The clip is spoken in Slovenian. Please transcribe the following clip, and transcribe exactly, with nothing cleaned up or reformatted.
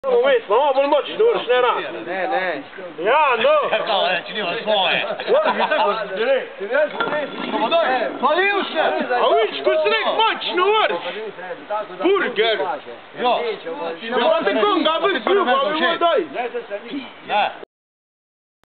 Moment, mamma, bol moć, dobro, ne rad. Ne, ne. Ja, no. Kao, ne, čini vas svoje. Voli, vi tako zdere. Palio se! A vidiš, ko se nek moć, no vori. Burger. Jo. Ne vate konga, bi svi, pa bi mu daj. Ne.